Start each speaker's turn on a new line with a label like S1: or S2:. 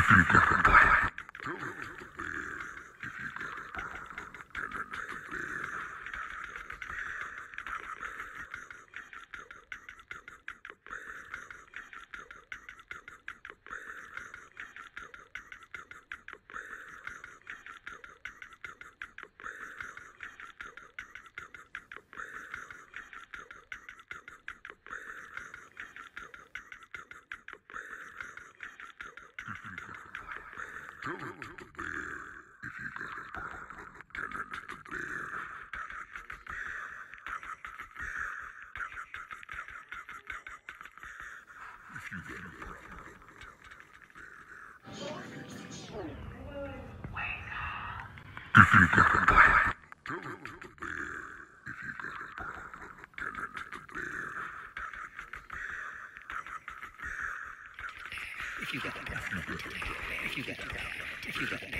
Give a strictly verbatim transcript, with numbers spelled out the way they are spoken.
S1: Tell it to the bear. If you got a problem, tell it to the bear. If you got a problem, if you got a problem, tell it to the bear. If you got a problem, tell it to the bear.
S2: If you got a problem, if you got a problem, if you got a problem.